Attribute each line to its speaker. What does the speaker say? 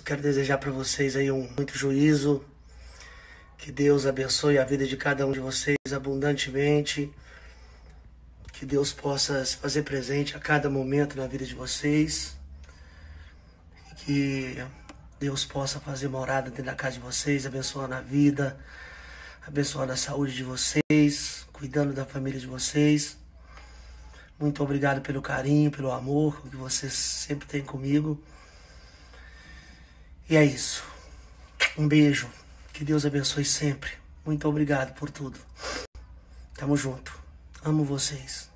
Speaker 1: Quero desejar para vocês aí muito juízo, que Deus abençoe a vida de cada um de vocês abundantemente, que Deus possa se fazer presente a cada momento na vida de vocês, que Deus possa fazer morada dentro da casa de vocês, abençoando a vida, abençoando a saúde de vocês, cuidando da família de vocês. Muito obrigado pelo carinho, pelo amor que vocês sempre têm comigo. E é isso. Um beijo. Que Deus abençoe sempre. Muito obrigado por tudo. Tamo junto. Amo vocês.